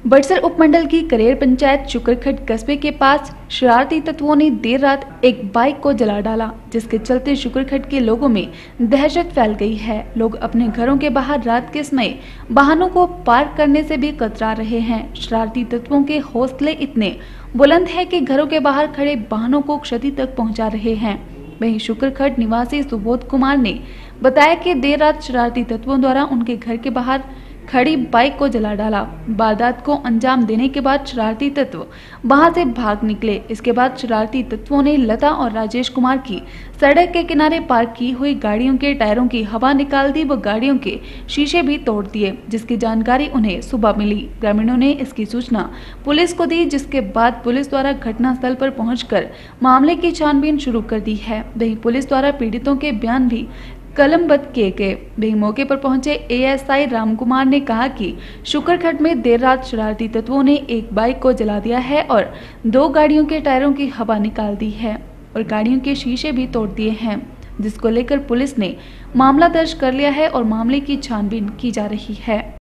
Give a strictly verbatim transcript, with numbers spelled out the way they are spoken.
बड़सर उपमंडल की करेर पंचायत शुक्रखट कस्बे के पास शरारती तत्वों ने देर रात एक बाइक को जला डाला, जिसके चलते शुक्रखट के लोगों में दहशत फैल गई है। लोग अपने घरों के बाहर रात के समय वाहनों को पार्क करने से भी कतरा रहे हैं। शरारती तत्वों के हौसले इतने बुलंद हैं कि घरों के बाहर खड़े वाहनों को क्षति तक पहुंचा रहे हैं। वहीं शुक्रखट निवासी सुबोध कुमार ने बताया कि देर रात शरारती तत्वों द्वारा उनके घर के बाहर खड़ी बाइक को जला डाला। वारदात को अंजाम देने के बाद शरारती तत्व वहां से भाग निकले। इसके बाद शरारती तत्वों ने लता और राजेश कुमार की सड़क के किनारे पार्क की हुई गाड़ियों के टायरों की हवा निकाल दी व गाड़ियों के शीशे भी तोड़ दिए, जिसकी जानकारी उन्हें सुबह मिली। ग्रामीणों ने इसकी सूचना पुलिस को दी, जिसके बाद पुलिस द्वारा घटनास्थल पर पहुंचकर मामले की छानबीन शुरू कर दी है। वहीं पुलिस द्वारा पीड़ितों के बयान भी कलमबद्ध किए गए। वहीं मौके पर पहुंचे एएसआई रामकुमार ने कहा कि शुक्रखट में देर रात शरारती तत्वों ने एक बाइक को जला दिया है और दो गाड़ियों के टायरों की हवा निकाल दी है और गाड़ियों के शीशे भी तोड़ दिए हैं, जिसको लेकर पुलिस ने मामला दर्ज कर लिया है और मामले की छानबीन की जा रही है।